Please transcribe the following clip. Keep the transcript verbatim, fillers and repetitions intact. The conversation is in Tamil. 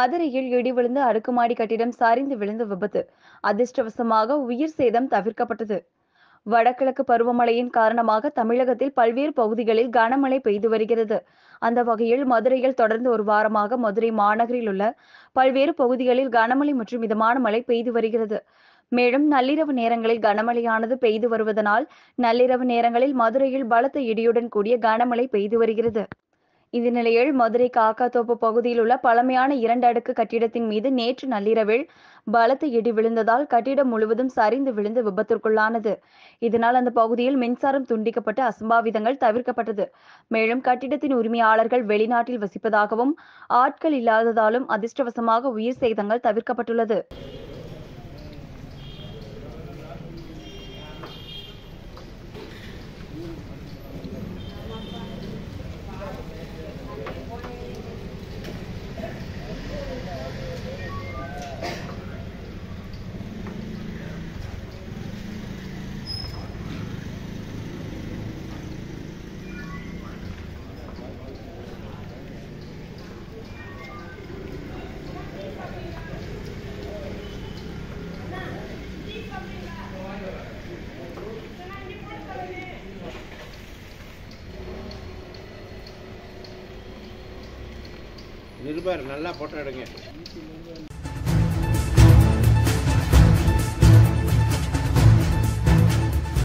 மதுரையில் இடி விழுந்து அடுக்குமாடி கட்டிடம் சரிந்து விழுந்த விபத்து. அதிர்ஷ்டவசமாக உயிர் சேதம் தவிர்க்கப்பட்டது. வடகிழக்கு பருவமழையின் காரணமாக தமிழகத்தில் பல்வேறு பகுதிகளில் கனமழை பெய்து வருகிறது. அந்த வகையில் மதுரையில் தொடர்ந்து ஒரு வாரமாக மதுரை மாநகரில் உள்ள பல்வேறு பகுதிகளில் கனமழை மற்றும் மிதமான மழை பெய்து வருகிறது. மேலும் நள்ளிரவு நேரங்களில் கனமழையானது பெய்து வருவதனால் நள்ளிரவு நேரங்களில் மதுரையில் பலத்த இடியுடன் கூடிய கனமழை பெய்து வருகிறது. இந்த நிலையில் மதுரை காக்காத்தோப்பு பகுதியில் உள்ள பழமையான இரண்டு அடுக்கு கட்டிடத்தின் மீது நேற்று நள்ளிரவில் பலத்த இடி விழுந்ததால் கட்டிடம் முழுவதும் சரிந்து விழுந்து விபத்திற்குள்ளானது. இதனால் அந்த பகுதியில் மின்சாரம் துண்டிக்கப்பட்டு அசம்பாவிதங்கள் தவிர்க்கப்பட்டது. மேலும் கட்டிடத்தின் உரிமையாளர்கள் வெளிநாட்டில் வசிப்பதாகவும் ஆட்கள் இல்லாததாலும் அதிர்ஷ்டவசமாக உயிர் சேதங்கள் தவிர்க்கப்பட்டுள்ளது. நிருபர் நல்லா போட்டோ எடுங்க.